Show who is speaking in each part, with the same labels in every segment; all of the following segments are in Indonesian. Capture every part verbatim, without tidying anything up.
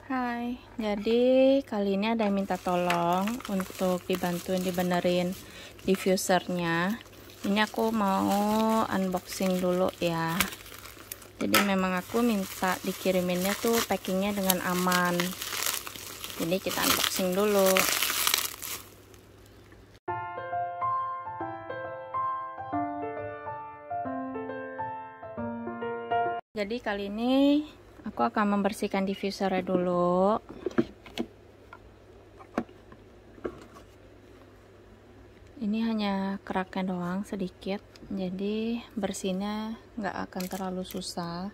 Speaker 1: Hai, jadi kali ini ada yang minta tolong untuk dibantuin dibenerin diffusernya. Ini aku mau unboxing dulu ya. Jadi memang aku minta dikiriminnya tuh packingnya dengan aman. Jadi kita unboxing dulu. Jadi kali ini aku akan membersihkan diffusernya dulu. Ini hanya keraknya doang sedikit, jadi bersihnya nggak akan terlalu susah.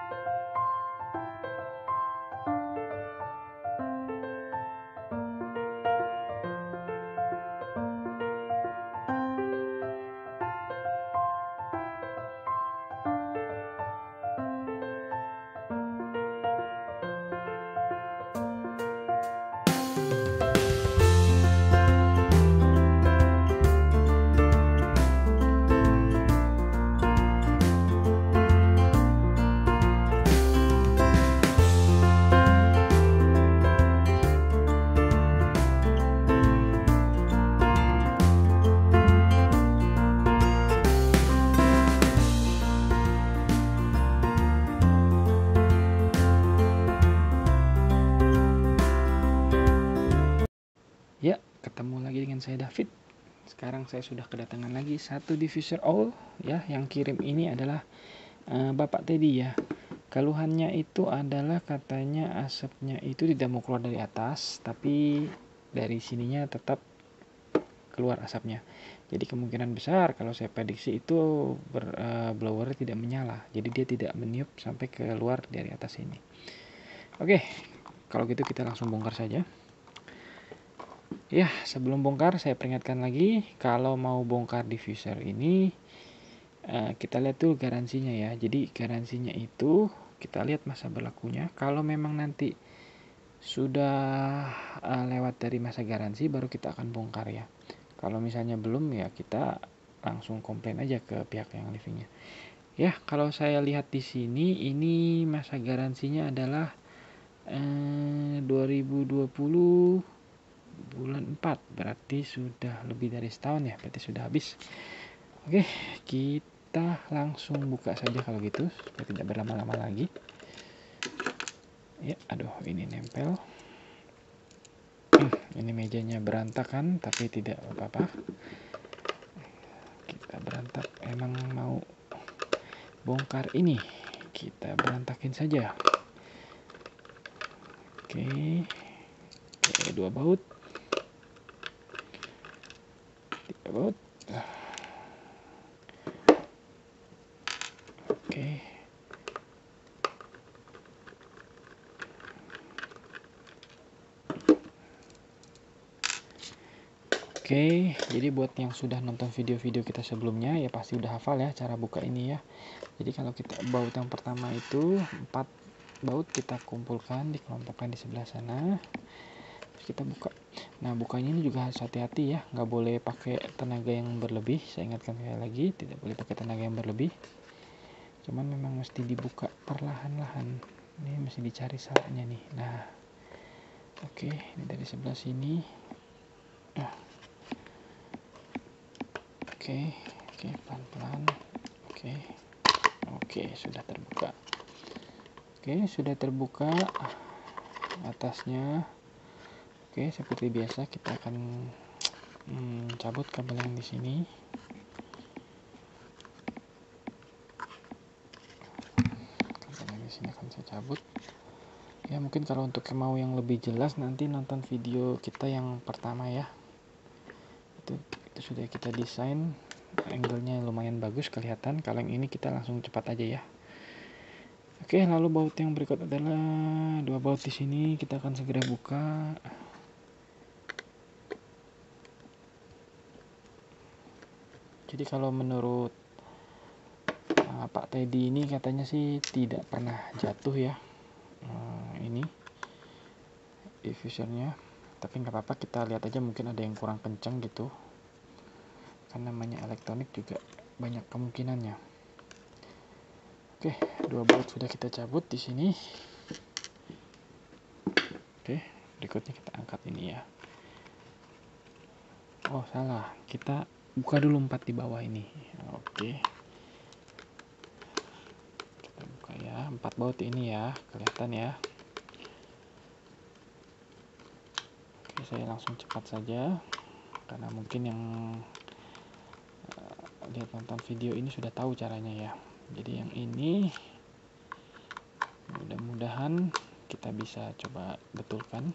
Speaker 2: Ya, ketemu lagi dengan saya David. Sekarang saya sudah kedatangan lagi satu diffuser all ya. Yang kirim ini adalah uh, Bapak Teddy ya. Keluhannya itu adalah katanya asapnya itu tidak mau keluar dari atas, tapi dari sininya tetap keluar asapnya. Jadi kemungkinan besar kalau saya prediksi itu ber, uh, blowernya tidak menyala. Jadi dia tidak meniup sampai keluar dari atas ini. Oke, kalau gitu kita langsung bongkar saja. Ya, sebelum bongkar saya peringatkan lagi, kalau mau bongkar diffuser ini uh, kita lihat tuh garansinya ya. Jadi garansinya itu kita lihat masa berlakunya. Kalau memang nanti sudah uh, lewat dari masa garansi baru kita akan bongkar ya. Kalau misalnya belum ya kita langsung komplain aja ke pihak yang livingnya. Ya, kalau saya lihat di sini ini masa garansinya adalah uh, dua ribu dua puluh bulan empat, berarti sudah lebih dari setahun ya, berarti sudah habis. Oke, kita langsung buka saja kalau gitu supaya tidak berlama-lama lagi ya. Aduh, ini nempel. hmm, ini mejanya berantakan tapi tidak apa-apa, kita berantak, emang mau bongkar ini kita berantakin saja. Oke, Oke dua baut, tiga baut. Oke, Oke, jadi buat yang sudah nonton video-video kita sebelumnya ya pasti udah hafal ya cara buka ini ya. Jadi kalau kita baut yang pertama itu empat baut kita kumpulkan, dikelompokkan di sebelah sana. Terus kita buka. Nah, bukanya ini juga harus hati-hati ya, nggak boleh pakai tenaga yang berlebih. Saya ingatkan sekali lagi, tidak boleh pakai tenaga yang berlebih. Cuman memang mesti dibuka perlahan-lahan. Ini mesti dicari salahnya nih. Nah, oke, ini dari sebelah sini. Nah, Oke, oke, pelan-pelan. Oke, oke, sudah terbuka. Oke, sudah terbuka atasnya. Oke, seperti biasa kita akan hmm, cabut kabel yang di sini. Kabel yang di sini akan saya cabut. Ya, mungkin kalau untuk mau yang lebih jelas nanti nonton video kita yang pertama ya. Itu itu sudah kita desain, angle-nya lumayan bagus kelihatan. Kalau yang ini kita langsung cepat aja ya. Oke, lalu baut yang berikut adalah dua baut di sini, kita akan segera buka. Jadi kalau menurut uh, Pak Teddy ini katanya sih tidak pernah jatuh ya uh, ini diffusernya, tapi nggak apa-apa, kita lihat aja, mungkin ada yang kurang kencang gitu. Kan namanya elektronik juga banyak kemungkinannya. Oke, dua baut sudah kita cabut di sini. Oke, berikutnya kita angkat ini ya. Oh salah, kita buka dulu empat di bawah ini. Oke, kita buka ya, empat baut ini ya, kelihatan ya. Oke, saya langsung cepat saja karena mungkin yang uh, lihat nonton video ini sudah tahu caranya ya. Jadi yang ini mudah-mudahan kita bisa coba betulkan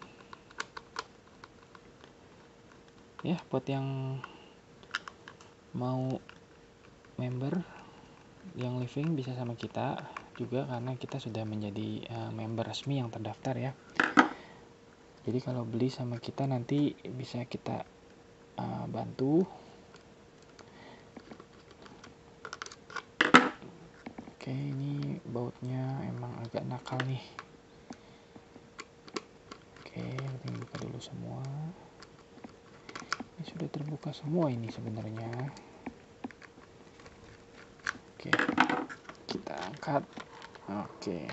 Speaker 2: ya. Buat yang mau member yang living bisa sama kita juga karena kita sudah menjadi uh, member resmi yang terdaftar ya. Jadi kalau beli sama kita nanti bisa kita uh, bantu. Oke, ini bautnya emang agak nakal nih. Oke, kita buka dulu semua. Ini sudah terbuka semua ini sebenarnya. Oke, kita angkat. Oke,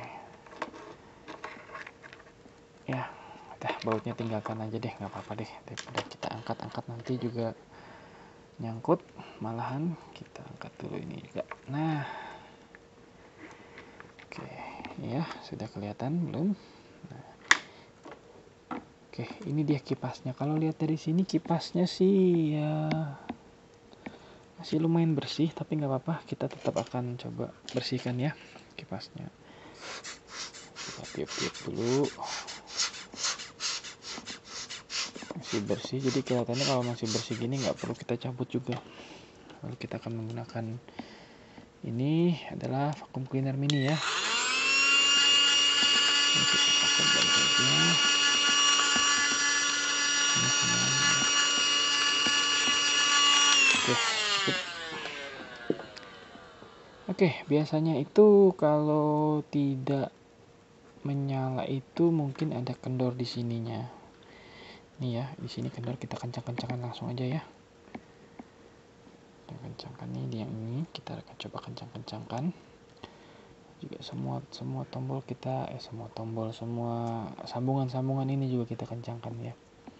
Speaker 2: ya udah, bautnya tinggalkan aja deh, nggak apa-apa deh. Daripada kita angkat-angkat nanti juga nyangkut, malahan kita angkat dulu ini juga. Nah, oke ya, sudah kelihatan belum? Nah, oke, ini dia kipasnya. Kalau lihat dari sini kipasnya sih ya masih lumayan bersih, tapi nggak apa-apa, kita tetap akan coba bersihkan ya kipasnya. Kita tiup-tiup dulu. Masih bersih, jadi kelihatannya kalau masih bersih gini nggak perlu kita cabut juga. Lalu kita akan menggunakan ini adalah vacuum cleaner mini ya. Ini kita pakai saja. Ini semuanya. Oke, cukup. Oke, biasanya itu kalau tidak menyala itu mungkin ada kendor di sininya. Nih ya, di sini kendor, kita kencang-kencangkan langsung aja ya. Kita kencangkan nih, di yang ini kita akan coba kencang-kencangkan. Juga semua semua tombol kita eh semua tombol semua sambungan-sambungan ini juga kita kencangkan ya.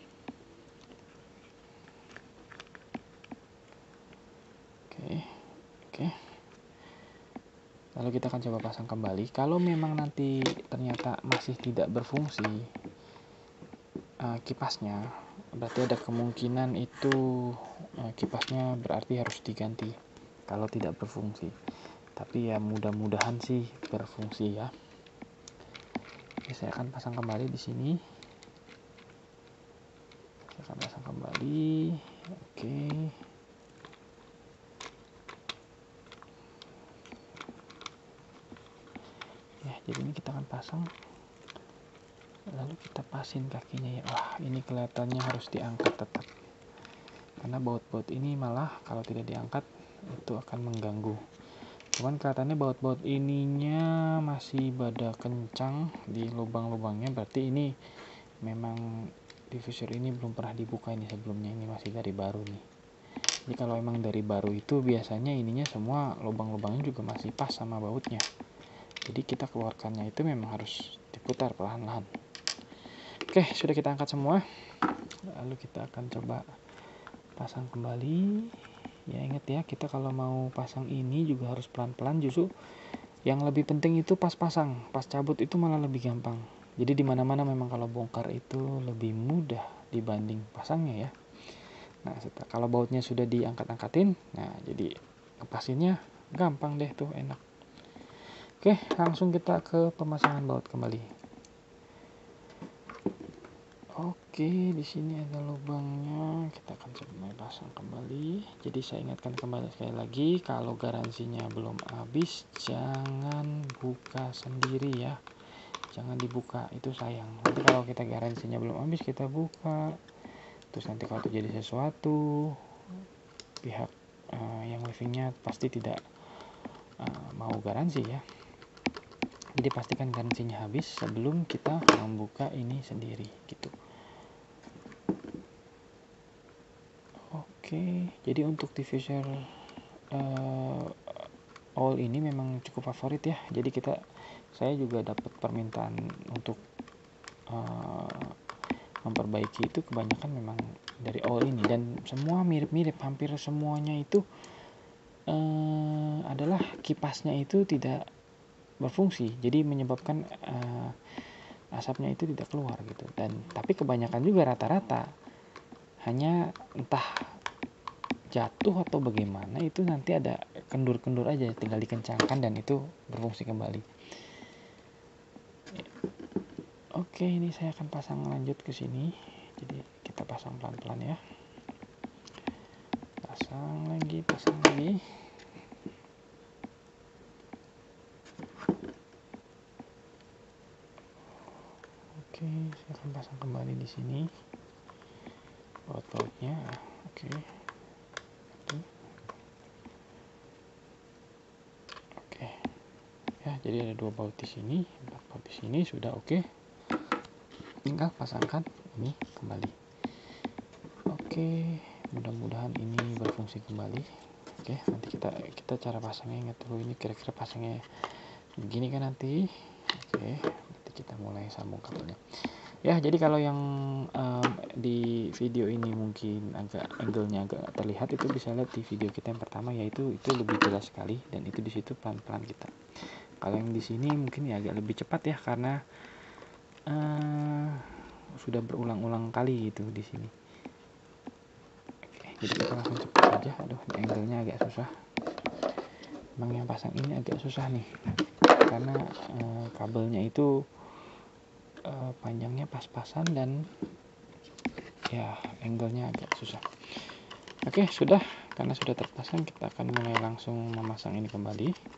Speaker 2: Oke. Oke. Lalu kita akan coba pasang kembali. Kalau memang nanti ternyata masih tidak berfungsi uh, kipasnya, berarti ada kemungkinan itu uh, kipasnya berarti harus diganti kalau tidak berfungsi. Tapi ya mudah-mudahan sih berfungsi ya. Oke, saya akan pasang kembali di sini. Saya akan pasang kembali. Oke. Ya, jadi ini kita akan pasang. Lalu kita pasin kakinya ya. Wah, ini kelihatannya harus diangkat tetap. Karena baut-baut ini malah kalau tidak diangkat itu akan mengganggu. Cuman kelihatannya baut-baut ininya masih pada kencang di lubang-lubangnya, berarti ini memang diffuser ini belum pernah dibuka ini sebelumnya, ini masih dari baru nih. Jadi kalau emang dari baru itu biasanya ininya semua lubang-lubangnya juga masih pas sama bautnya. Jadi kita keluarkannya itu memang harus diputar perlahan-lahan. Oke, sudah kita angkat semua. Lalu kita akan coba pasang kembali. Ya ingat ya, kita kalau mau pasang ini juga harus pelan-pelan. Justru yang lebih penting itu pas pasang, pas cabut itu malah lebih gampang. Jadi dimana-mana memang kalau bongkar itu lebih mudah dibanding pasangnya ya. Nah setelah, kalau bautnya sudah diangkat-angkatin, nah jadi lepasinnya gampang deh tuh, enak. Oke, langsung kita ke pemasangan baut kembali. Oke, di sini ada lubangnya. Kita akan coba pasang kembali. Jadi saya ingatkan kembali sekali lagi, kalau garansinya belum habis, jangan buka sendiri ya. Jangan dibuka, itu sayang. Nanti kalau kita garansinya belum habis, kita buka. Terus nanti kalau terjadi sesuatu, pihak uh, yang livingnya pasti tidak uh, mau garansi ya. Jadi pastikan garansinya habis sebelum kita membuka ini sendiri gitu. Oke, jadi untuk diffuser uh, oil ini memang cukup favorit ya. Jadi kita, saya juga dapat permintaan untuk uh, memperbaiki itu kebanyakan memang dari oil ini, dan semua mirip-mirip, hampir semuanya itu uh, adalah kipasnya itu tidak berfungsi, jadi menyebabkan uh, asapnya itu tidak keluar gitu. Dan tapi kebanyakan juga rata-rata hanya entah jatuh atau bagaimana, itu nanti ada kendur-kendur aja, tinggal dikencangkan dan itu berfungsi kembali. Oke, ini saya akan pasang lanjut ke sini. Jadi kita pasang pelan-pelan ya. Pasang lagi, pasang lagi. Oke, saya akan pasang kembali di sini. Baut-bautnya. Oke. Oke. Ya, jadi ada dua baut di sini, empat baut di sini, sudah oke. Tinggal pasangkan ini kembali. Oke, mudah-mudahan ini berfungsi kembali. Oke, nanti kita kita cara pasangnya, ingat dulu ini kira-kira pasangnya begini kan nanti. Oke, nanti kita mulai sambung kabelnya. Ya, jadi kalau yang um, di video ini mungkin agak angle-nya agak terlihat, itu bisa lihat di video kita yang pertama, yaitu itu lebih jelas sekali, dan itu di situ pelan-pelan kita. Kalau yang di sini mungkin ya agak lebih cepat ya, karena Uh, sudah berulang-ulang kali gitu di sini. Oke, jadi kita langsung cepat aja. Aduh, angle-nya agak susah. Emang yang pasang ini agak susah nih, karena uh, kabelnya itu uh, panjangnya pas-pasan dan ya angle-nya agak susah. Oke, sudah. Karena sudah terpasang, kita akan mulai langsung memasang ini kembali.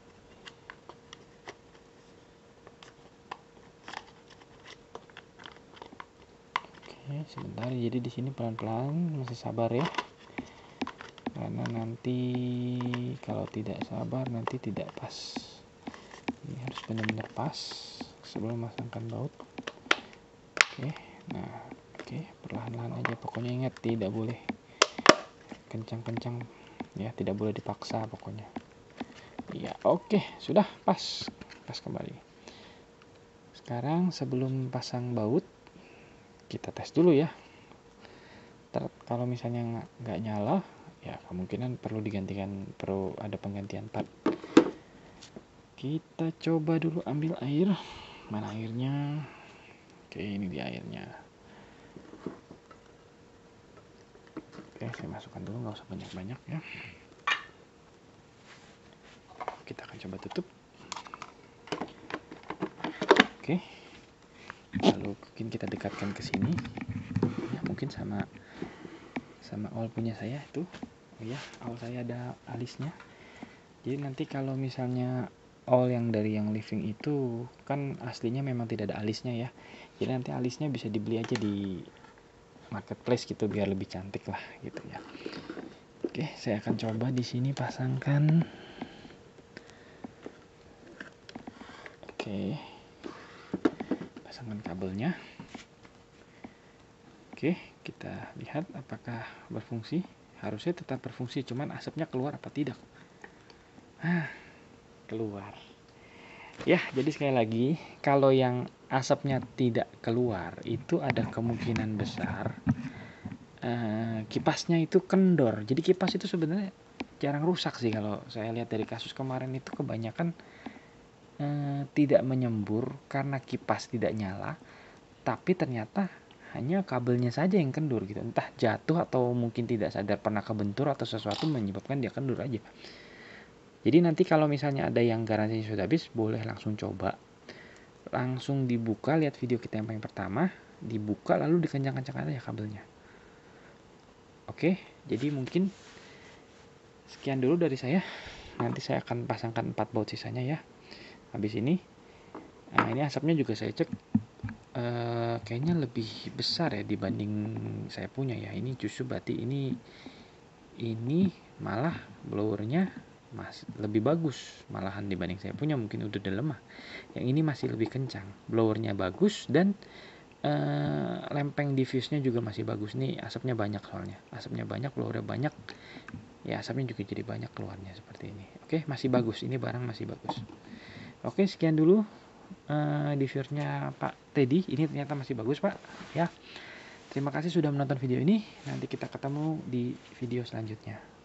Speaker 2: Sebentar, jadi di sini pelan-pelan, masih sabar ya, karena nanti kalau tidak sabar nanti tidak pas. Ini harus benar-benar pas sebelum memasangkan baut. Oke, nah oke, perlahan-lahan aja, pokoknya ingat tidak boleh kencang-kencang ya, tidak boleh dipaksa pokoknya ya. Oke, sudah pas pas kembali. Sekarang sebelum pasang baut, kita tes dulu ya. Ter, kalau misalnya nggak nyala, ya kemungkinan perlu digantikan, perlu ada penggantian part. Kita coba dulu ambil air. Mana airnya? Oke, ini dia airnya. Oke, saya masukkan dulu, nggak usah banyak-banyak ya. Kita akan coba tutup. Oke, lalu mungkin kita dekatkan ke sini. Ya, mungkin sama sama awl punya saya itu. Oh ya, awl saya ada alisnya. Jadi nanti kalau misalnya awl yang dari yang living itu kan aslinya memang tidak ada alisnya ya. Jadi nanti alisnya bisa dibeli aja di marketplace gitu, biar lebih cantik lah gitu ya. Oke, saya akan coba di sini pasangkan. Oke, pasangkan kabelnya. Oke, kita lihat apakah berfungsi. Harusnya tetap berfungsi, cuman asapnya keluar apa tidak. Ah, keluar. Ya, jadi sekali lagi, kalau yang asapnya tidak keluar, itu ada kemungkinan besar eh, kipasnya itu kendor. Jadi kipas itu sebenarnya jarang rusak sih, kalau saya lihat dari kasus kemarin itu kebanyakan eh, tidak menyembur karena kipas tidak nyala, tapi ternyata hanya kabelnya saja yang kendur gitu, entah jatuh atau mungkin tidak sadar pernah kebentur atau sesuatu menyebabkan dia kendur aja. Jadi nanti kalau misalnya ada yang garansinya sudah habis, boleh langsung coba, langsung dibuka, lihat video kita yang paling pertama, dibuka lalu dikencang-kencangkan aja kabelnya. Oke, jadi mungkin sekian dulu dari saya. Nanti saya akan pasangkan empat baut sisanya ya habis ini. Nah, ini asapnya juga saya cek Uh, kayaknya lebih besar ya dibanding saya punya ya. Ini justru berarti ini ini malah blowernya masih lebih bagus malahan dibanding saya punya, mungkin udah lemah. Yang ini masih lebih kencang, blowernya bagus, dan uh, lempeng diffuse-nya juga masih bagus. Nih asapnya banyak, soalnya asapnya banyak, blowernya banyak ya, asapnya juga jadi banyak keluarnya seperti ini. Oke, masih bagus, ini barang masih bagus. Oke, sekian dulu uh, diffusernya Pak Teddy. Ini ternyata masih bagus Pak ya. Terima kasih sudah menonton video ini. Nanti kita ketemu di video selanjutnya.